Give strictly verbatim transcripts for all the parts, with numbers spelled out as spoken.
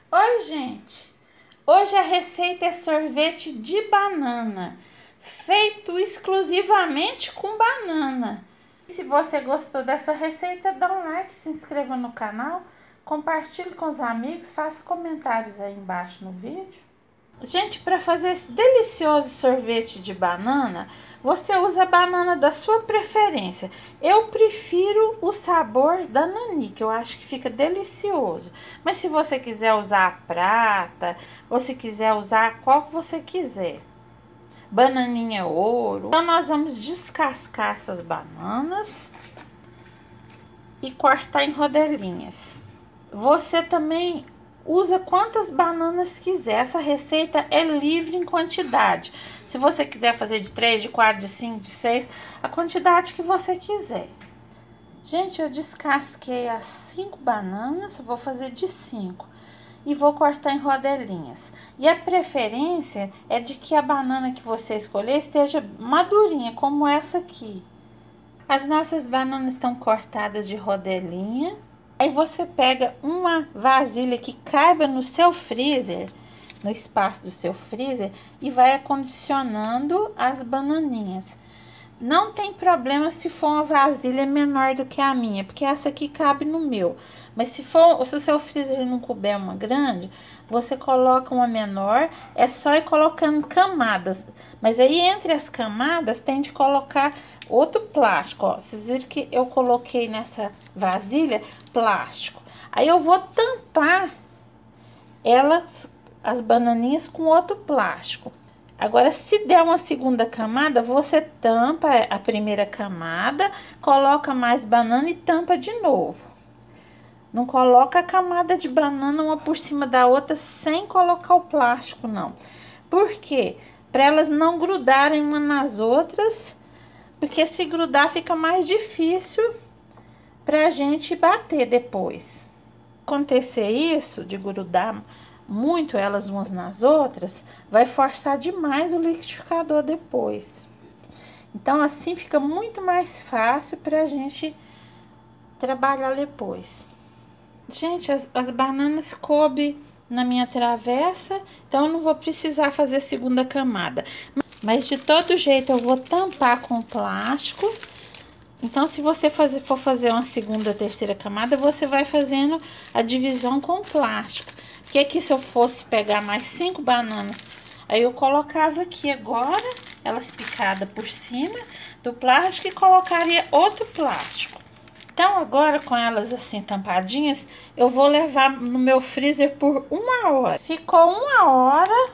Oi, gente! Hoje a receita é sorvete de banana, feito exclusivamente com banana. Se você gostou dessa receita, dá um like, se inscreva no canal, compartilhe com os amigos, faça comentários aí embaixo no vídeo. Gente, para fazer esse delicioso sorvete de banana, você usa a banana da sua preferência. Eu prefiro o sabor da nani, que eu acho que fica delicioso. Mas se você quiser usar a prata, ou se quiser usar qual que você quiser. Bananinha ouro. Então nós vamos descascar essas bananas e cortar em rodelinhas. Você também usa quantas bananas quiser. Essa receita é livre em quantidade. Se você quiser fazer de três, de quatro, de cinco, de seis, a quantidade que você quiser. Gente, eu descasquei as cinco bananas, vou fazer de cinco e vou cortar em rodelinhas. E a preferência é de que a banana que você escolher esteja madurinha, como essa aqui. As nossas bananas estão cortadas de rodelinha. Aí você pega uma vasilha que caiba no seu freezer, no espaço do seu freezer, e vai acondicionando as bananinhas. Não tem problema se for uma vasilha menor do que a minha, porque essa aqui cabe no meu. Mas se for, se o seu freezer não couber uma grande, você coloca uma menor, é só ir colocando camadas. Mas aí entre as camadas tem de colocar outro plástico, ó. Vocês viram que eu coloquei nessa vasilha plástico. Aí eu vou tampar elas, as bananinhas, com outro plástico. Agora, se der uma segunda camada, você tampa a primeira camada, coloca mais banana e tampa de novo. Não coloca a camada de banana uma por cima da outra sem colocar o plástico, não. Por quê? Para elas não grudarem uma nas outras, porque se grudar fica mais difícil pra gente bater depois. Acontecer isso, de grudar muito elas umas nas outras, vai forçar demais o liquidificador depois. Então assim fica muito mais fácil pra gente trabalhar depois. Gente, as, as bananas coube na minha travessa, então eu não vou precisar fazer segunda camada. Mas de todo jeito eu vou tampar com plástico. Então, se você fazer, for fazer uma segunda, terceira camada, você vai fazendo a divisão com plástico. Porque aqui, se eu fosse pegar mais cinco bananas, aí eu colocava aqui agora, elas picadas por cima do plástico, e colocaria outro plástico. Então, agora com elas assim tampadinhas, eu vou levar no meu freezer por uma hora. Ficou uma hora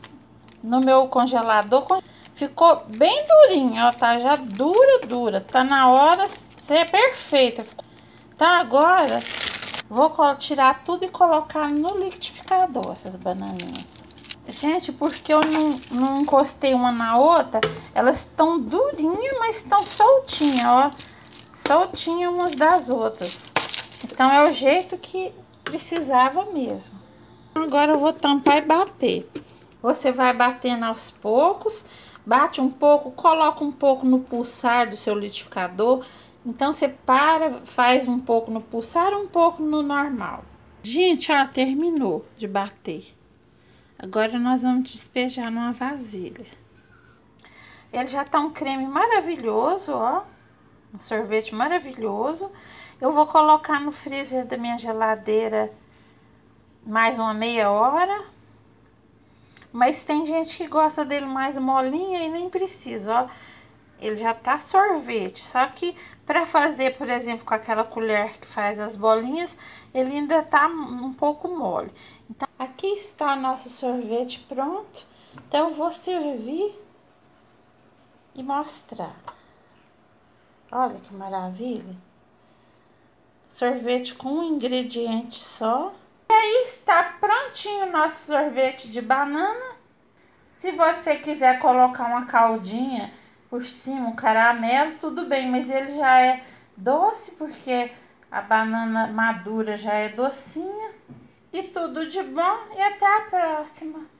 no meu congelador. Ficou bem durinha, ó, tá? Já dura, dura. Tá na hora de ser perfeita. Tá, agora vou tirar tudo e colocar no liquidificador, essas bananinhas. Gente, porque eu não, não encostei uma na outra, elas estão durinhas, mas estão soltinhas, ó. Soltinhas umas das outras. Então, é o jeito que precisava mesmo. Agora eu vou tampar e bater. Você vai batendo aos poucos. Bate um pouco, coloca um pouco no pulsar do seu liquidificador. Então, você para, faz um pouco no pulsar, um pouco no normal. Gente, ó, terminou de bater. Agora, nós vamos despejar numa vasilha. Ele já tá um creme maravilhoso, ó. Um sorvete maravilhoso. Eu vou colocar no freezer da minha geladeira mais uma meia hora. Mas tem gente que gosta dele mais molinha e nem precisa, ó. Ele já tá sorvete, só que para fazer, por exemplo, com aquela colher que faz as bolinhas, ele ainda tá um pouco mole. Então, aqui está o nosso sorvete pronto. Então, eu vou servir e mostrar. Olha que maravilha. Sorvete com um ingrediente só. E aí está prontinho o nosso sorvete de banana. Se você quiser colocar uma caldinha por cima, um caramelo, tudo bem, mas ele já é doce, porque a banana madura já é docinha. E tudo de bom e até a próxima.